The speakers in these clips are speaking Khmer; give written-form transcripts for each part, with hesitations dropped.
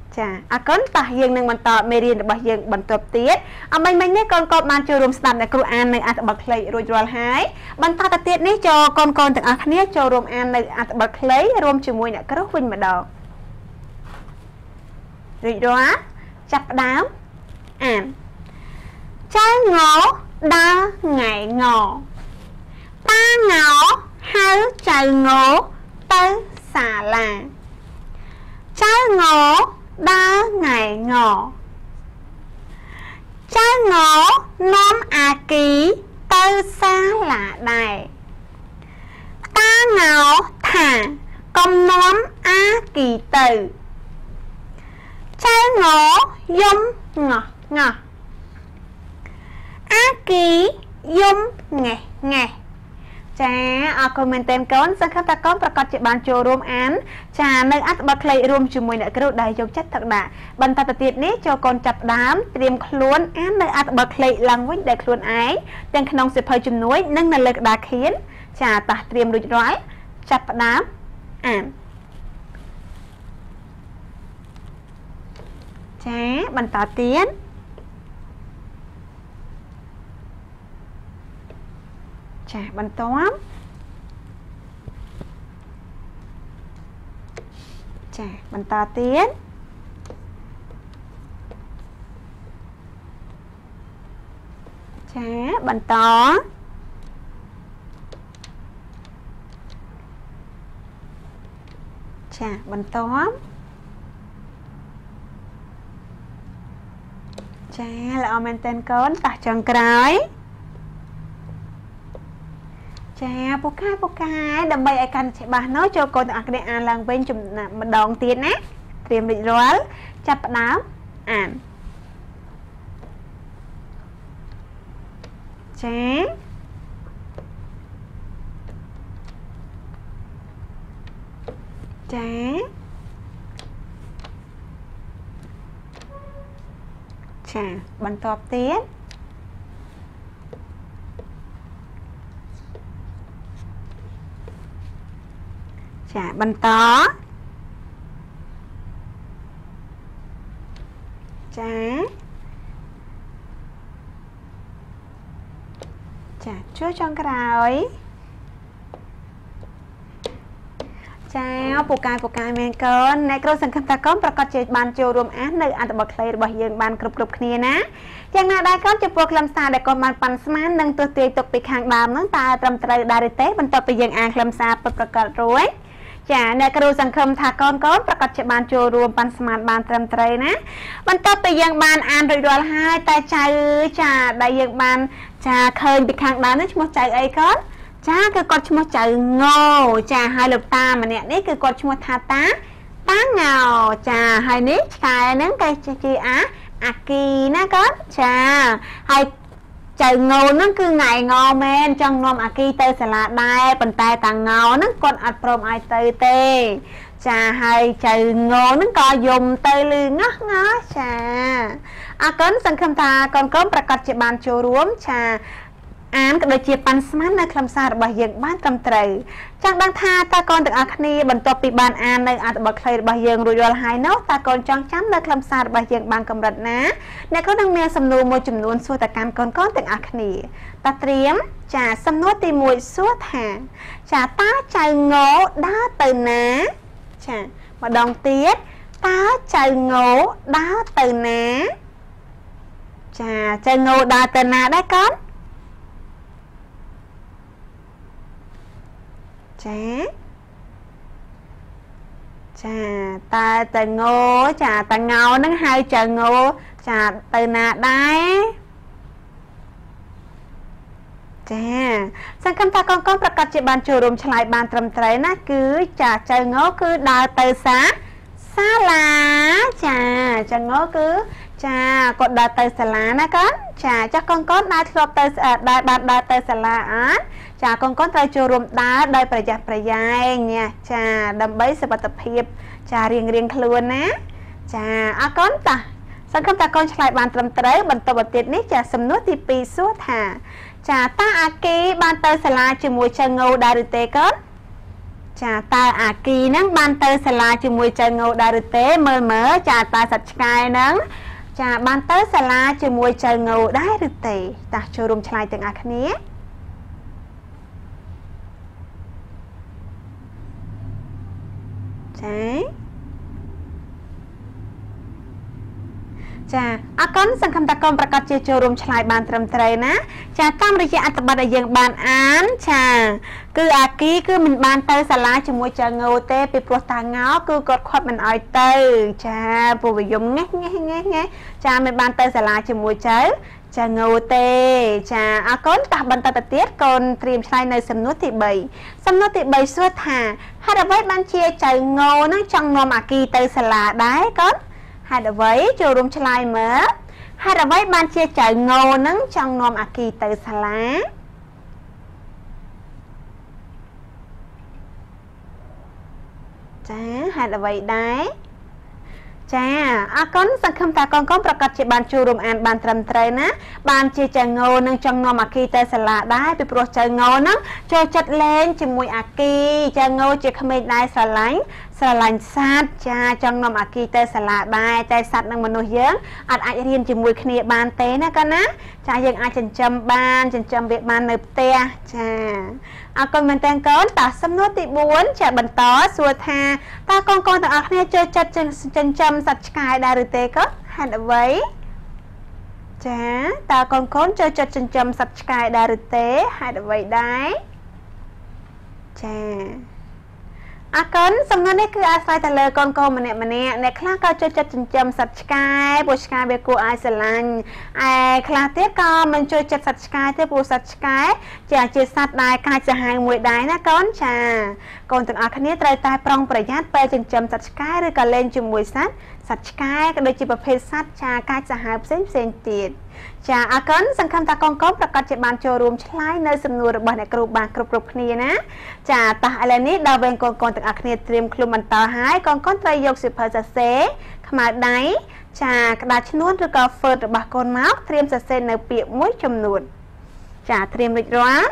ចាអរគុណតោះយើងនឹងបន្តមេរៀនរបស់យើងបន្តទៀតអមិញមិញនេះកូនកូនបានចូលរួមស្ដាប់អ្នកគ្រូអាននៅអត្ថបទខ្លីរួចរាល់ហើយបន្តទៅទៀតនេះចូលកូនកូនទាំងអស់គ្នាចូលរួមអាននៅអត្ថបទខ្លីរួមជាមួយអ្នកគ្រូវិញម្ដងរួចរាល់ចាប់ផ្ដើមអានចៅងដើរថ្ងៃងតាងហៅចៅងទៅសាលាចៅងដើរថ្ងៃងចៅងនាំអាគីទៅសាលាដែរតាងថាកុំនាំអាគីទៅចៅងយំងោះអាគីយំងេះចាអរគុណមែនទែនកូនសង្ឃឹមថាកូនប្រកាសជាបានចូលរួមអានចានៅអត្ថបទខ្លីរួមជាមួយអ្នកគ្រូដែលយកចិត្តទុកដាក់បន្តទៅទៀតនេះចូលកូនចាប់ផ្ដើមត្រៀមខ្លួនអាននៅអត្ថបទខ្លីឡើងវិញដែលខ្លួនឯងទាំងក្នុងសៀវភៅជំនួយនិងនៅលើក្តារខៀនចាតោះត្រៀមរួចរាល់ចាប់ផ្ដើមអានចាបន្តទៀតចាបន្តចាបន្តទៀតចាបន្តចាបន្តចាល្អមែនតើកូនតោះចុងក្រោយចាពូកែដើម្បីឲ្យកាន់ច្បាស់នោះចូលកូនទាំងអស់គ្នាអានឡើងវិញម្ដងទៀតណាត្រៀមរួចរាល់ចាប់ផ្ដើមអានចាបន្តទៀតចាបន្តចាជួយចុងក្រោយចាពូកែមែនកូនអ្នកគ្រូសង្ឃឹមថាកូនប្រកាសជាបានចូលរួមអាននៅអត្ថបទខ្លីរបស់យើងបានគ្រប់គ្នាណាយ៉ាងណាដែរកូនចំពោះខ្លឹមសារដែលកូនបានប៉ាន់ស្មាននិងទស្សទាយទុកពីខាងដើមហ្នឹងតើត្រឹមត្រូវដែរឬទេបន្ទាប់ពីយើងអានខ្លឹមសារពិតប្រាកដរួចចាអ្នកគ្រូសង្ឃឹមថាកូនប្រកាសជាបានចូលរួមប៉ាន់ស្មានបានត្រឹមត្រូវណាបន្ទាប់ពីយើងបានអានរួចរាល់ហើយតែចៅចាដែលយើងបានចាឃើញពីខាងដើមនេះឈ្មោះចៅអីកូនចាគឺគាត់ឈ្មោះចៅងចាហើយលោកតាម្នាក់នេះគឺគាត់ឈ្មោះថាតាងចាហើយនេះឆ្កែហ្នឹងគេជាអាគីណាកូនចាហើយចៅងហ្នឹងគឺថ្ងៃងមែនចង់នាំអាគីទៅសាលាដែរប៉ុន្តែតាងហ្នឹងគាត់អត់ព្រមឲ្យទៅទេចាហើយចៅងហ្នឹងក៏យំទៅលឺងោះចាអរគុណសង្ឃឹមថាកូនប្រកាសជាបានចូលរួមចាអានក៏ដូចជាប៉ាន់ស្មាននៅខ្លឹមសាររបស់យើងបានត្រឹមត្រូវចង់ដឹងថាតើកូនទាំងអស់គ្នាបន្ទាប់ពីបានអាននៅអត្ថបទខ្លីរបស់យើងរួចរាល់ហើយនោះតើកូនចង់ចាំនៅខ្លឹមសាររបស់យើងបានកម្រិតណាអ្នកគ្រូនឹងមានសំណួរមួយចំនួនសួរទៅកាន់កូនទាំងអស់គ្នាតើត្រៀមចាសំណួរទី1សួរថាចាតើចៅងដើរទៅណាចាម្ដងទៀតតើចៅងដើរទៅណាចាចៅងដើរទៅណាដែរកូនចាតើតាងចាតាងហ្នឹងហៅចៅងចាទៅណាដែរចាសង្ឃឹមថាកូនប្រកាសជាបានចូលរួមឆ្លើយបានត្រឹមត្រូវណាគឺចាចៅងគឺដើរទៅសាលាចាចៅងគឺចាគាត់ដើរទៅសាលាណាកូនចាចាស់កូនដើរធ្លាប់ទៅដែរបានដើរទៅសាលាអត់ចាកូនត្រូវចូលរួមដើរដោយប្រយ័ត្នប្រយែងណាចាដើម្បីសុខភាពចារៀងខ្លួនណាចាអរគុណតាសង្ឃឹមថាកូនឆ្លើយបានត្រឹមត្រូវបន្តទៅទៀតនេះចាសំណួរទី2សួរថាចាតើអាគីបានទៅសាលាជាមួយចៅងដែរឬទេកូនចាតើអាគីហ្នឹងបានទៅសាលាជាមួយចៅងោដែរឬទេមើលចាតើសត្វឆ្កែហ្នឹងចាបានទៅសាលាជាមួយចៅងោដែរឬទេតើចូលរួមឆ្លើយទាំងអស់គ្នាចាចាអរគុណសង្ឃឹមថាកូនប្រកាសជាចូលរួមឆ្លើយបានត្រឹមត្រូវណាចាតាមរយៈអត្ថបទដែលយើងបានអានចាគឺអាគីគឺមិនបានទៅសាលាជាមួយចៅងោទេពីព្រោះតាងោគឺគាត់ខាត់មិនអោយទៅចាពួកវិយមងេះចាមិនបានទៅសាលាជាមួយចៅងោទេចាអរគុណតោះបន្តទៅទៀតកូនត្រៀមឆ្លើយនៅសំណួរទី3សំណួរទី3សួរថាហេតុអ្វីបានជាចៅងោនឹងចង់នាំអាគីទៅសាលាដែរកូនហេតុអ្វីចូលរួមឆ្លើយមើលហេតុអ្វីបានជាចៅងោនឹងចង់នាំអាគីទៅសាលាចាហេតុអ្វីដែរចាអរគុណសង្ឃឹមថាកូនប្រកាសជាបានចូលរួមអានបានត្រឹមត្រូវណាបានជាចៅងោនឹងចង់នាំអាគីទៅសាលាដែរពីព្រោះចៅងោនឹងចូលចិត្តលេងជាមួយអាគីចៅងោជាក្មេងដែរស្រឡាញ់សត្វចាចង់នាំអាគីទៅសាលាដែរតែសត្វនិងមនុស្សយើងអាចរៀនជាមួយគ្នាបានទេណាកូនណាចាយើងអាចចិញ្ចឹមវាបាននៅផ្ទះចាអរគុណមែនតើកូនតើសំណួរទី4ចាបន្តសួរថាតើកូនទាំងអស់គ្នាចូលចិត្តចិញ្ចឹមសត្វឆ្កែដែរឬទេកូនហេតុអ្វីចាតើកូនចូលចិត្តចិញ្ចឹមសត្វឆ្កែដែរឬទេហេតុអ្វីដែរចាអរគុណសំណួរនេះគឺអាស្រ័យទៅលើកូនម្នាក់អ្នកខ្លះក៏ចូលចិត្តចិញ្ចឹមសត្វឆ្កែព្រោះឆ្កែវាគួរឲ្យស្រឡាញ់ឯខ្លះទៀតក៏មិនចូលចិត្តសត្វឆ្កែទេព្រោះសត្វឆ្កែជាសត្វដែលកាចសាហាវមួយដែរណាកូនចាកូនទាំងអស់គ្នាត្រូវតែប្រុងប្រយ័ត្នពេលចិញ្ចឹមសត្វឆ្កែឬក៏លេងជាមួយសត្វឆ្កែក៏ដូចជាប្រភេទសត្វកាចសាហាវផ្សេងទៀតចាអរគុណសង្ឃឹមថាកូនប្រកាសជាបានចូលរួមឆ្លើយនៅសំណួររបស់អ្នកគ្រូបានគ្រប់គ្នាណាចាតោះឥឡូវនេះដល់វេនកូនទាំងអស់គ្នាត្រៀមខ្លួនបន្តហើយកូនត្រូវយកសៀវភៅសរសេរខ្មៅដៃចាក្តារឈ្នួនឬក៏ Word របស់កូនមកត្រៀមសរសេរនៅពាក្យមួយចំនួនចាត្រៀមរួចរាល់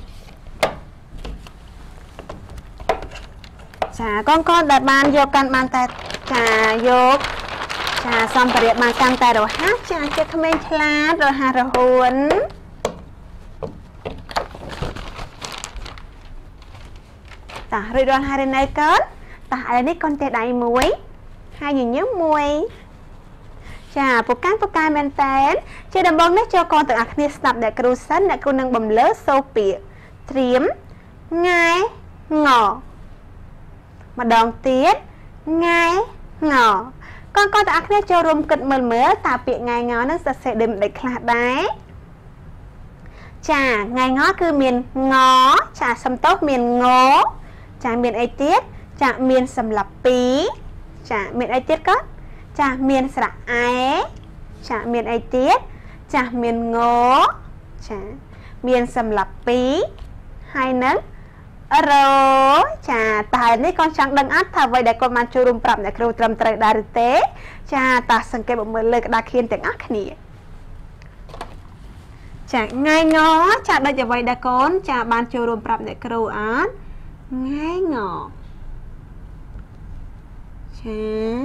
ចាកូនដែលបានយកកាន់បានតែចាយកចាសម្ភារៈបានកាន់តែរហ័សចាជាក្មេងឆ្លាតរហ័សរហួនតារួចរាល់ហើយនៅកូនតាឥឡូវនេះកូនទេដៃមួយហើយញញឹមមួយចាពូកែមែនតើជាដំបូងនេះចូលកូនទាំងអស់គ្នាស្ដាប់អ្នកគ្រូសិនអ្នកគ្រូនឹងបំលើសូពាក្យត្រៀមងាយងម្ដងទៀតងាយងកូនទាំងអស់គ្នាចូលរួមគិតមើលតើពាក្យងាយងនឹងសរសេរដូចមិនខ្លះដែរចាងាយងគឺមានងចាសំទោសមានងចាមានអីទៀតចាមានសម្លាប់ពីរចាមានអីទៀតក៏ចាមានស្រៈអែចាមានអីទៀតចាមានងចាមានសម្លាប់ពីរហើយនឹងរចាតែនេះកូនចង់ដឹងអត់ថាអ្វីដែលកូនបានចូលរួមប្រាប់អ្នកគ្រូត្រឹមត្រូវដែរឬទេចាតើសង្កេតមើលលើក្តារខៀនទាំងអស់គ្នាចាងាយងចាដូចអ្វីដែលកូនចាបានចូលរួមប្រាប់អ្នកគ្រូអត់ងាយងចា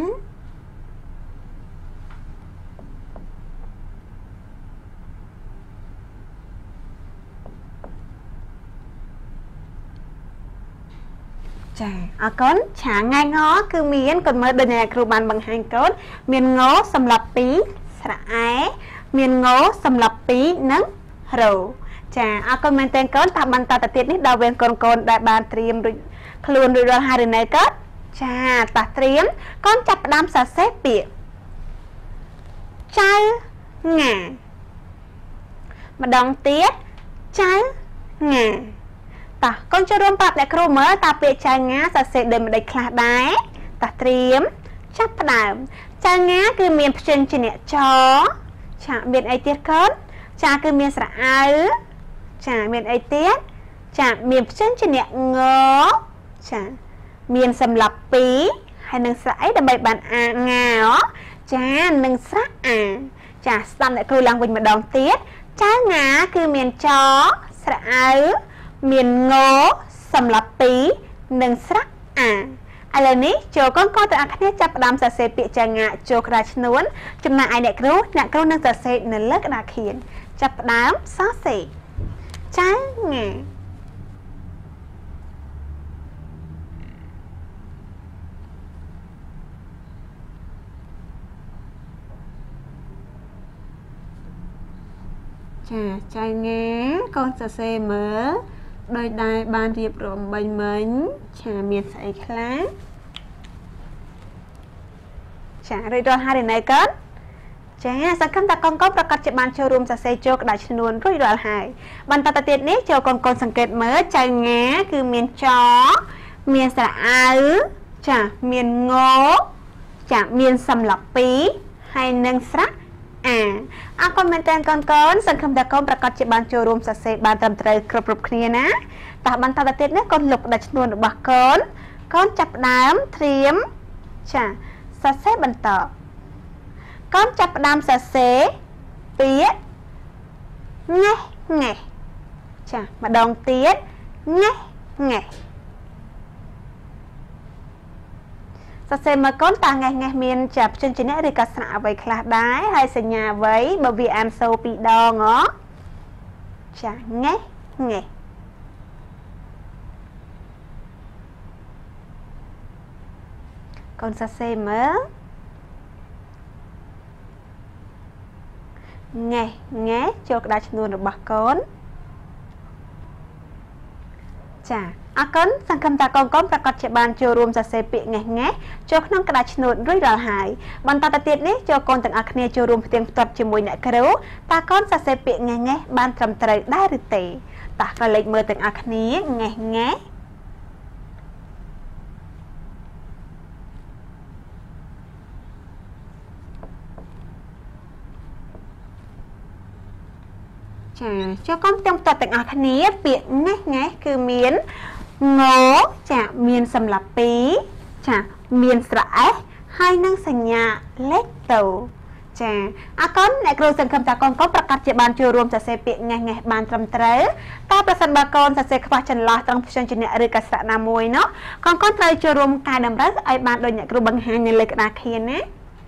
ចាអរគុណឆាងាយងគឺមានកូនមើលដូចអ្នកគ្រូបានបង្ហាញកូនមានងសម្រាប់ពីរស្រៈអែមានងសម្រាប់ពីរនិងរចាអរគុណមែនទែនកូនតាបន្តទៅទៀតនេះដល់វេនកូនដែលបានត្រៀមរួចខ្លួនរួចរាល់ហើយឬនៅកូនចាតោះត្រៀមកូនចាប់ផ្ដើមសរសេរពាក្យចៅងាម្ដងទៀតចៅងាតោះកូនចូលរួមប្រាប់អ្នកគ្រូមើលតើពាក្យចៅងាសរសេរដូចមិនដេចខ្លះដែរតោះត្រៀមចាប់ផ្ដើមចៅងាគឺមានព្យញ្ជនៈចចាមានអីទៀតកូនចាគឺមានស្រៈអៅចាមានអីទៀតចាមានព្យញ្ជនៈងចាមានសម្លាប់ពីរហើយនឹងស្រៈអីដើម្បីបានអាងាចានឹងស្រៈអាចាស្ដាប់អ្នកគ្រូឡើងវិញម្ដងទៀតចៅងាគឺមានចស្រៈអៅមានងសម្លាប់ពីរនិងស្រៈអាឥឡូវនេះចូលកូនទាំងអស់គ្នាចាប់ផ្ដើមសរសេរពាក្យចងាចូលក្តារឈ្នួនចំណែកឯអ្នកគ្រូនឹងសរសេរនៅលើក្តារខៀនចាប់ផ្ដើមសរសេរចងាចងាកូនសរសេរមើលដោយដែរបានរៀបរាប់មិញមានស្អីខ្លះរួចរាល់ហើយនៅកូនសង្ឃឹមថាកូនប្រកាសជាបានចូលរួមសរសេរចូលក្តារឈ្នួនរួចរាល់ហើយបន្តទៅទៀតនេះចូលកូនសង្កេតមើលចងាគឺមានចមានស្រអៅមានងមានសំឡពីហើយនឹងស្រៈអរគុណមែនតើកូនសង្ឃឹមថាកូនប្រកាសជាបានចូលរួមសរសេរបានត្រឹមត្រូវគ្រប់គ្នាណាតោះបន្តទៅទៀតនេះកូនលុបក្តារឈ្នួនរបស់កូនចាប់ផ្ដើមត្រៀមសរសេរបន្តកូនចាប់ផ្ដើមសរសេរពាក្យងេះម្ដងទៀតងេះសរសេរមកកូនតើងេះមានព្យញ្ជនៈឬក៏ស្រៈអ្វីខ្លះដែរហើយសញ្ញាអ្វីបើវាអានសូរពីរដងងេះកូនសរសេរមើលងេះចូលក្តារឈ្នួនរបស់កូនអរគុណសង្ឃឹមថាកូនប្រកាសជាបានចូលរួមសរសេរពាក្យងេះចូលក្នុងក្តារឈ្នួនរួចរាល់ហើយបន្តទៅទៀតនេះចូលកូនទាំងអស់គ្នាចូលរួមផ្ទៀងផ្ទាត់ជាមួយអ្នកគ្រូតើកូនសរសេរពាក្យងេះបានត្រឹមត្រូវដែរឬទេតោះក្រឡេកមើលទាំងអស់គ្នាងេះចូលកូនផ្ទៀងផ្ទាត់ទាំងអស់គ្នាពាក្យងេះគឺមានងមានសម្លាប់ពីរមានស្រអេះហើយនឹងសញ្ញាលេខតូអរគុណអ្នកគ្រូសង្ឃឹមថាកូនប្រកាសជាបានចូលរួមសរសេរពាក្យងេះបានត្រឹមត្រូវតើប្រសិនបើកូនសរសេរខ្វះចន្លោះត្រង់ព្យញ្ជនៈឬក៏ស្រៈណាមួយនោះកូនត្រូវចូលរួមកែតម្រូវឲ្យបានដូចអ្នកគ្រូបង្ហាញនៅលើក្តារខៀនណា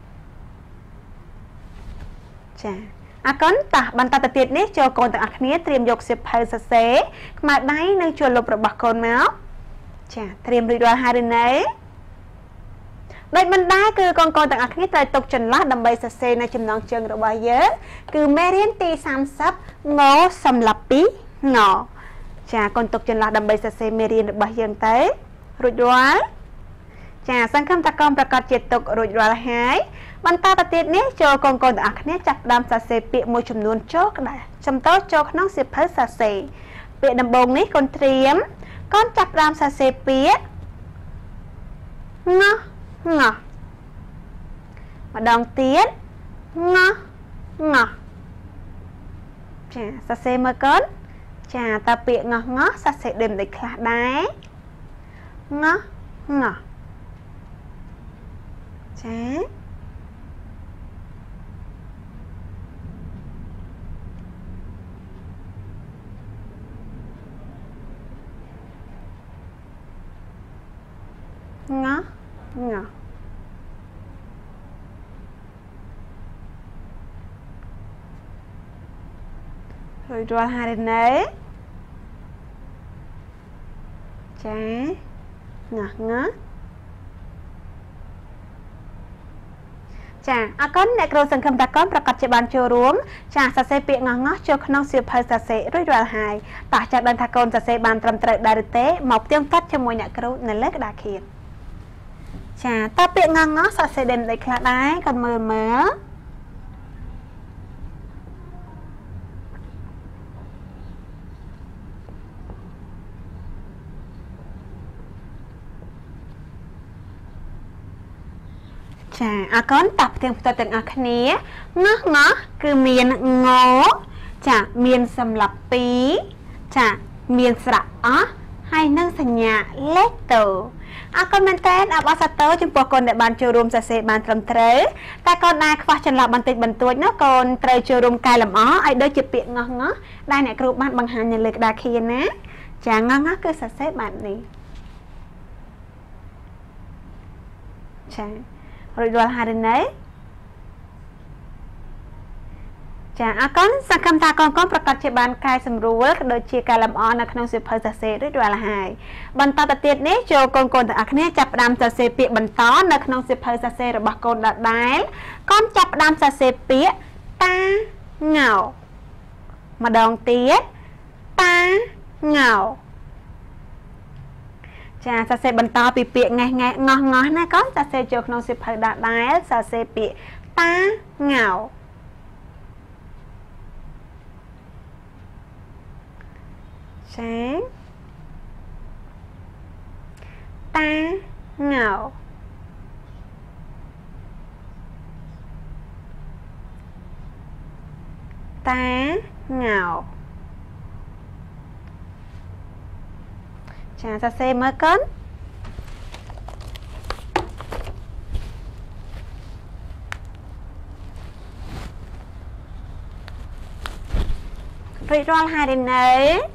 អរគុណតោះបន្តទៅទៀតនេះចូលកូនទាំងអស់គ្នាត្រៀមយកសៀវភៅសរសេរខ្មៅដៃនិងជួរលុបរបស់កូនមកត្រៀមរួចរាល់ហើយឬនៅដូចមិនដែរគឺកូនទាំងអស់គ្នាត្រូវទុកចន្លោះដើម្បីសរសេរនៅចំណងជើងរបស់យើងគឺមេរៀនទី30ងសម្លាប់ពីងកូនទុកចន្លោះដើម្បីសរសេរមេរៀនរបស់យើងទៅរួចរាល់សង្ឃឹមថាកូនប្រកាសជាទុករួចរាល់ហើយបន្តទៅទៀតនេះចូលកូនទាំងអស់គ្នាចាប់ផ្ដើមសរសេរពាក្យមួយចំនួនចូលក្តារចំតោចូលក្នុងសៀវភៅសរសេរពាក្យដំបូងនេះកូនត្រៀមកូនចាប់ផ្ដើមសរសេរពាក្យងម្ដងទៀតងសរសេរមើលកូនតើពាក្យងសរសេរដូចខ្លះដែរងរួចរាល់ហើយនៅងអរគុណអ្នកគ្រូសង្ឃឹមថាកូនប្រកាសជាបានចូលរួមសរសេរពាក្យងចូលក្នុងសៀវភៅសរសេររួចរាល់ហើយតោះចាំដឹងថាកូនសរសេរបានត្រឹមត្រូវដែរឬទេមកផ្ទៀងផ្ទាត់ជាមួយអ្នកគ្រូនៅលើក្តារខៀនតើពាក្យងសរសេរដូចខ្លះដែរកូនមើលងអរគុណតោះផ្ទៀងផ្ទាត់ទាំងអស់គ្នាងគឺមានងមានសម្លាប់ពីរមានស្រៈអស់ហើយនឹងសញ្ញាលេខតូអរគុណមែនតើអបអរសាទរចំពោះកូនដែលបានចូលរួមសរសេរបានត្រឹមត្រូវតែកូនដែលខ្វះចន្លោះបន្តិចបន្តួចនោះកូនត្រូវចូលរួមកែលម្អឲ្យដូចជាពាក្យងដែលអ្នកគ្រូបានបង្ហាញនៅលើក្តារខៀនណាងគឺសរសេរបែបនេះចារួចរាល់ហើយឬនៅចាអរគុណសង្ឃឹមថាកូនប្រកាសជាបានកែសម្រួលក៏ដូចជាការលម្អនៅក្នុងសៀវភៅសរសេររួចរាល់ហើយបន្តទៅទៀតនេះចូលកូនទាំងអស់គ្នាចាប់ផ្ដើមសរសេរពាក្យបន្តនៅក្នុងសៀវភៅសរសេររបស់កូនដដែលកូនចាប់ផ្ដើមសរសេរពាក្យតាងោម្ដងទៀតតាងោចាសរសេរបន្តពីពាក្យងេះងោះណាកូនសរសេរចូលក្នុងសៀវភៅដដែលសរសេរពាក្យតាងោចាតាងោតាងោចាសរសេរមើលកូនរួចរាល់ហើយឬនៅ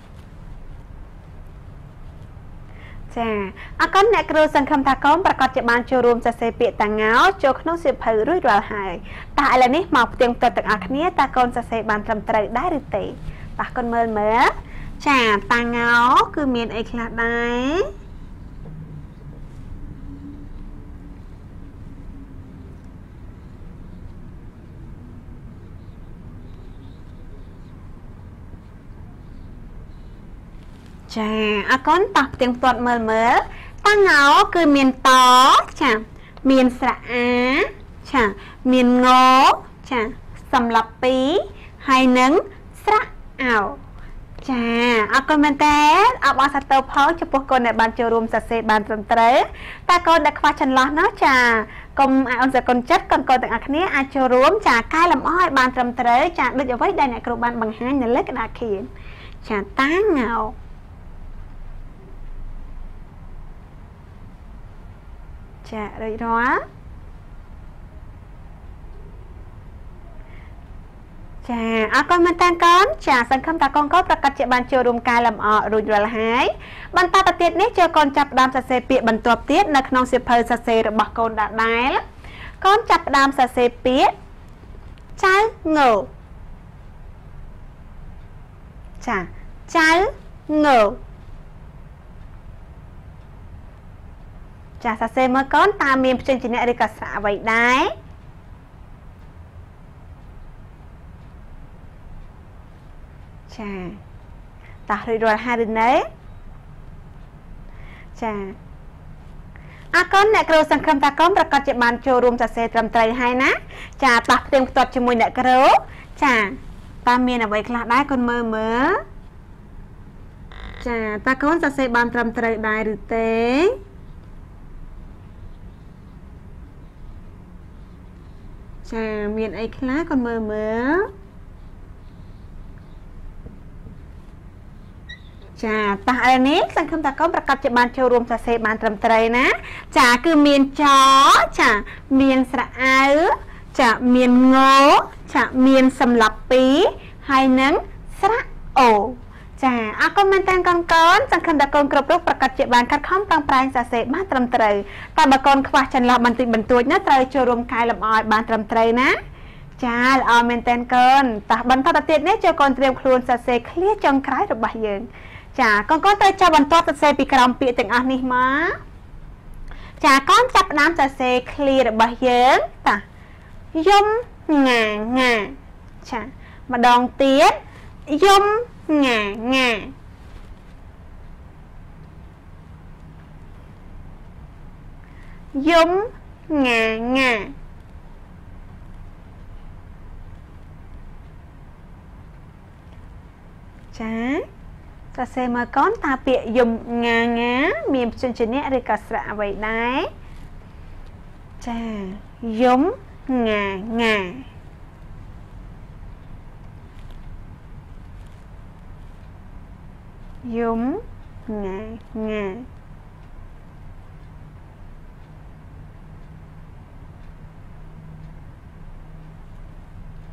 ចាអរគុណអ្នកគ្រូសង្ឃឹមថាកូនប្រកាសជាបានចូលរួមសរសេរពាក្យតាងោចូលក្នុងសៀវភៅរួចរាល់ហើយតើឥឡូវនេះមកផ្ទៀងផ្ទាត់ទាំងអស់គ្នាតើកូនសរសេរបានត្រឹមត្រូវដែរឬទេតើកូនមើលចាតាងោគឺមានអីខ្លះដែរចាអរគុណតោះផ្ទៀងផ្ទាត់មើលតាងោគឺមានតចាមានស្រៈអាចាមានងចាសម្រាប់ពីរហើយនឹងស្រៈអោចាអរគុណមែនតើអបអរសាទរផងចំពោះកូនដែលបានចូលរួមសរសេរបានត្រឹមត្រូវតើកូនដែលខ្វះចន្លោះនោះចាកុំឲ្យអូនសកុនចិត្តកូនទាំងអស់គ្នាអាចចូលរួមចាកែលម្អឲ្យបានត្រឹមត្រូវចាដូចអ្វីដែលអ្នកគ្រូបានបង្ហាញនៅលើក្តារខៀនចាតាងោចារួចរាល់ចាអរគុណមែនតើកូនចាសង្ឃឹមថាកូនប្រកាសជាបានចូលរួមកែលម្អរួចរាល់ហើយបន្តទៅទៀតនេះចូលកូនចាប់ផ្ដើមសរសេរពាក្យបន្ទាប់ទៀតនៅក្នុងសៀវភៅសរសេររបស់កូនដដែលកូនចាប់ផ្ដើមសរសេរពាក្យចៅងើចាចៅងើចាសរសេរមើលកូនតើមានព្យញ្ជនៈឬក៏ស្រៈអ្វីដែរចាតោះរួចរាល់ហើយឬនៅចាអរគុណអ្នកគ្រូសង្ឃឹមថាកូនប្រកាសជាបានចូលរួមសរសេរត្រឹមត្រូវហើយណាចាតោះផ្ទៀងផ្ទាត់ជាមួយអ្នកគ្រូចាតើមានអ្វីខ្លះដែរកូនមើលចាតើកូនសរសេរបានត្រឹមត្រូវដែរឬទេចាមានអីខ្លះកូនមើលចាតោះឥឡូវនេះសង្ឃឹមថាកូនប្រកាសជាបានចូលរួមសរសេរបានត្រឹមត្រូវណាចាគឺមានចចាមានស្រៈអៅចាមានងចាមានសម្លាប់ពីរហើយនឹងស្រៈអូចាអរគុណមែនតើកូនសង្ឃឹមថាកូនគ្រប់រូបប្រកាសជាបានខិតខំប្រឹងប្រែងសរសេរបានត្រឹមត្រូវតែបើកូនខ្វះចន្លោះបន្តិចបន្តួចណាត្រូវចូលរួមកែលម្អឲ្យបានត្រឹមត្រូវណាចាល្អមែនតើកូនតោះបន្តទៅទៀតនេះចូលកូនត្រៀមខ្លួនសរសេរឃ្លាចុងក្រោយរបស់យើងចាកូនត្រូវចាប់បន្តសរសេរពីក្រោមពាក្យទាំងអស់នេះមកចាកូនចាប់ផ្ដើមសរសេរឃ្លារបស់យើងតាយំងាចាម្ដងទៀតយំងាយំងាចាសរសេរមើលកូនតើពាក្យយំងាមានព្យញ្ជនៈឬក៏ស្រៈអ្វីដែរចាយំងាយំងា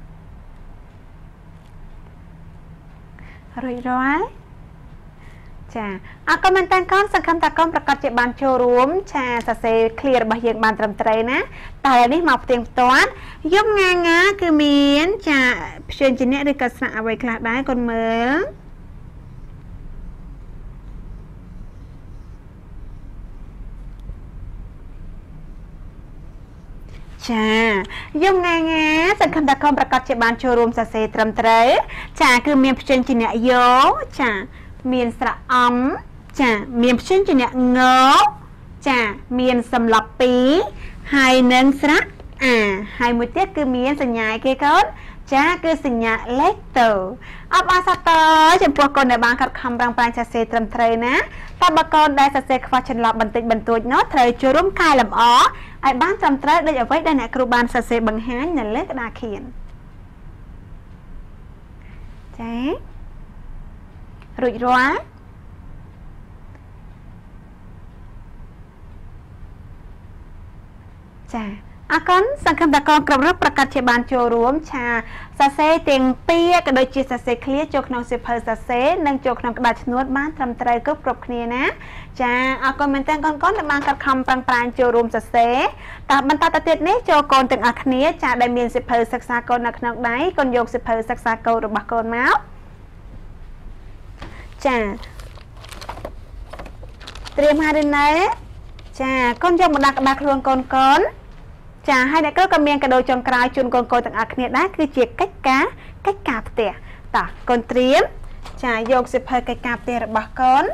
រួចរាល់ចាអរគុណមែនតើកូនសង្ឃឹមថាកូនប្រកាសជាបានចូលរួមចាសរសេរ clear របស់យើងបានត្រឹមត្រូវណាតែនេះមកផ្ទៀងផ្ទាត់យំងាងាគឺមានចាព្យញ្ជនៈឬក៏ស្នាក់អ្វីខ្លះដែរកូនមើលចាយំងាងាសង្ឃឹមថាកូនប្រកាសជាបានចូលរួមសរសេរត្រឹមត្រូវចាគឺមានព្យញ្ជនៈយោចាមានស្រៈអំចាមានព្យញ្ជនៈងចាមានសម្លប់ពីរហើយនឹងស្រៈអាហើយមួយទៀតគឺមានសញ្ញាគេកូនចាគឺសញ្ញាលេខតូអបអរសាទរចំពោះកូនដែលបានខិតខំប្រឹងប្រែងសរសេរត្រឹមត្រូវណាតែបើកូនដែលសរសេរខ្វះចន្លោះបន្តិចបន្តួចនោះត្រូវចូលរួមកែលម្អឲ្យបានត្រឹមត្រូវដូចអ្វីដែលអ្នកគ្រូបានសរសេរបង្ហាញនៅលើក្តារខៀនចារួចរាល់ចាអរគុណសង្ឃឹមថាកូនគ្រប់រូបប្រកាសជាបានចូលរួមឆាសរសេរទាំងពីរក៏ដូចជាសរសេរឃ្លាចូលក្នុងសៀវភៅសរសេរនិងចូលក្នុងក្តារឈ្នួតបានត្រឹមត្រូវគ្រប់គ្នាណាចាអរគុណមែនតើកូនដែលបានខិតខំប្រឹងប្រែងចូលរួមសរសេរតើបន្តទៅទៀតនេះចូលកូនទាំងអស់គ្នាចាដែលមានសៀវភៅសិក្សាកូននៅក្នុងដៃកូនយកសៀវភៅសិក្សាកូនរបស់កូនមកចាត្រៀមហើយឬនៅចាកូនយកមកដាក់ក្តារខ្លួនកូនចាហើយអ្នកគ្រូក៏មានកដោចុងក្រោយជូនកូនទាំងអស់គ្នាដែរគឺជាកិច្ចការផ្ទះតោះកូនត្រៀមចាយកសៀវភៅកិច្ចការផ្ទះរបស់កូន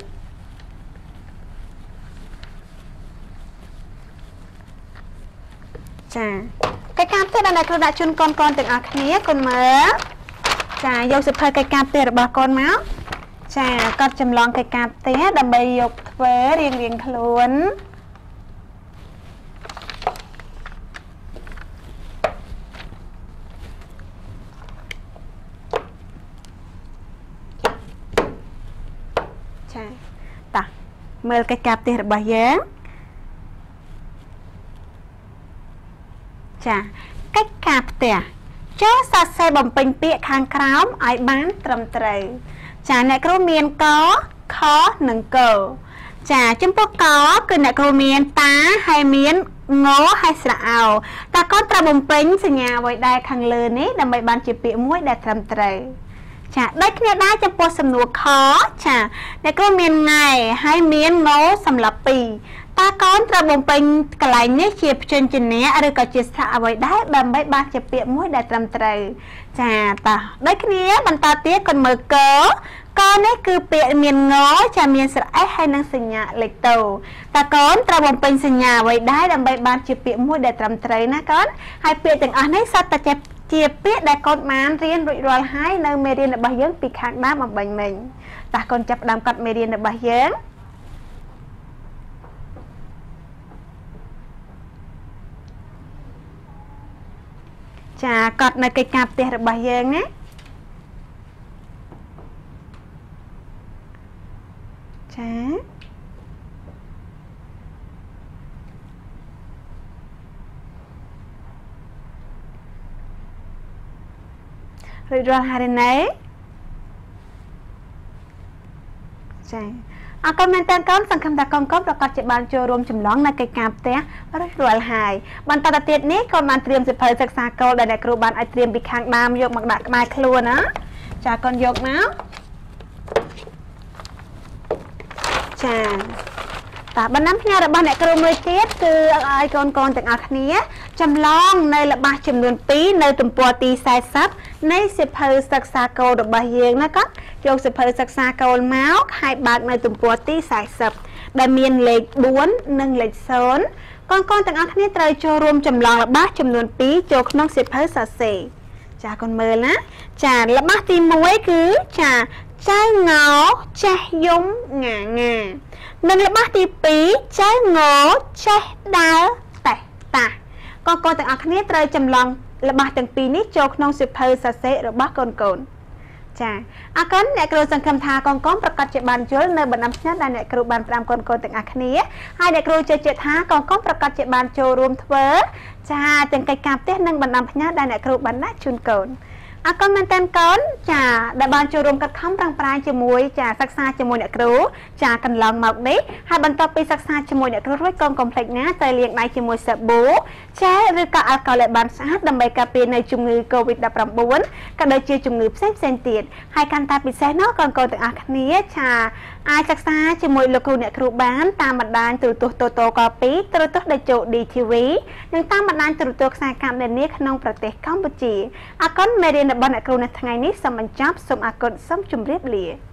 ចាកិច្ចការផ្ទះដែលអ្នកគ្រូដាក់ជូនកូនទាំងអស់គ្នាកូនមើលចាយកសៀវភៅកិច្ចការផ្ទះរបស់កូនមកចាកត់ចម្លងកិច្ចការផ្ទះដើម្បីយកធ្វើរៀងខ្លួនចាតោះមើលកិច្ចការផ្ទះរបស់យើងចាកិច្ចការផ្ទះចូលសរសេរបំពេញពាក្យខាងក្រោមឲ្យបានត្រឹមត្រូវចាអ្នកគ្រូមានកខនិងកចាចំពោះកគឺអ្នកគ្រូមានតាហើយមានងហើយស្រៈអោតើកូនត្រូវបំពេញសញ្ញាអ្វីដែរខាងលើនេះដើម្បីបានជាពាក្យមួយដែលត្រឹមត្រូវចាដូចគ្នាដែរចំពោះសំណួរខចាអ្នកគ្រូមានថ្ងៃហើយមានងសម្រាប់ពីរតើកូនត្រូវបំពេញកន្លែងនេះជាព្យញ្ជនៈឬក៏ជាស្រៈអ្វីដែរដើម្បីបានជាពាក្យមួយដែលត្រឹមត្រូវចាតោះដូចគ្នាបន្តទៀតកូនមើលកនេះគឺពាក្យមានងចាមានស្រៈហើយនិងសញ្ញាលេខតូតើកូនត្រូវបំពេញសញ្ញាអ្វីដែរដើម្បីបានជាពាក្យមួយដែលត្រឹមត្រូវណាកូនហើយពាក្យទាំងអស់នេះសុទ្ធតែជាពាក្យដែលកូនបានរៀនរួចរាល់ហើយនៅមេរៀនរបស់យើងពីខាងដើមអំបញ្ញមិញតើកូនចាប់ផ្ដើមកត់មេរៀនរបស់យើងចាកត់នៅកិច្ចការផ្ទះរបស់យើងណាចារួចរាល់ហើយណែចាអរគុណមែនតើកូនសង្ឃឹមថាកូនប្រកាសជាបានចូលរួមចម្លងនៅកិច្ចការផ្ទះរួចរាល់ហើយបន្តទៅទៀតនេះកូនបានត្រៀមសៀវភៅសិក្សាគោលដែលអ្នកគ្រូបានឲ្យត្រៀមពីខាងដើមយកមកដាក់ក្បែរខ្លួនណាចាកូនយកមកចាតើបណ្ដាំផ្ញើរបស់អ្នកគ្រូមួយទៀតគឺឲ្យកូនទាំងអស់គ្នាចម្លងនៅល្បះចំនួន2នៅទំព័រទី40នៃសៀវភៅសិក្សាគោលរបស់យើងណាកូនយកសៀវភៅសិក្សាគោលមកហើយបើកនៅទំព័រទី40ដែលមានលេខ4និងលេខ0កូនទាំងអស់គ្នាត្រូវចូលរួមចម្លងល្បះចំនួន2ចូលក្នុងសៀវភៅសរសេរចាកូនមើលណាចាល្បះទី1គឺចាចៅងចេះយំងានិងល្បះទី2ចៅងចេះដើរតេះតាកូនទាំងអស់គ្នាត្រូវចម្លងល្បះទាំងពីរនេះចូលក្នុងសៀវភៅសរសេររបស់កូនចាអរគុណអ្នកគ្រូសង្ឃឹមថាកូនប្រកាសជាបានយល់នៅបណ្ដាំផ្នែកដែលអ្នកគ្រូបានផ្ដាំកូនទាំងអស់គ្នាហើយអ្នកគ្រូជឿជាក់ថាកូនប្រកាសជាបានចូលរួមធ្វើចាទាំងកិច្ចការផ្ទះនិងបណ្ដាំផ្នែកដែលអ្នកគ្រូបានដាក់ជូនកូនអរគុណមែនតើកូនចាដែលបានចូលរួមកាត់ខំប្រឹងប្រែងជាមួយចាសិក្សាជាមួយអ្នកគ្រូចាកន្លងមកនេះហើយបន្ទាប់ពីសិក្សាជាមួយអ្នកគ្រូរួចកូនកុំភ្លេចណាត្រូវលាងដៃជាមួយសាប៊ូជែលឬក៏អាល់កុលឲ្យបានស្អាតដើម្បីការពារនៅជំងឺ COVID-19 ក៏ដូចជាជំងឺផ្សេងៗទៀតហើយកាន់តែពិសេសនោះកូនៗទាំងអស់គ្នាចាអាចសិក្សាជាមួយលោកគ្រូអ្នកគ្រូបានតាមបណ្ដាញទូរទស្សន៍តូតូក2ទូរទស្សន៍ដេជោ DTV និងតាមបណ្ដាញទូរទស្សន៍ខ្សែកម្មនានាក្នុងប្រទេសកម្ពុជាអរគុណមេរៀនរបស់អ្នកគ្រូនៅថ្ងៃនេះសូមបញ្ចប់សូមអរគុណសូមជម្រាបលា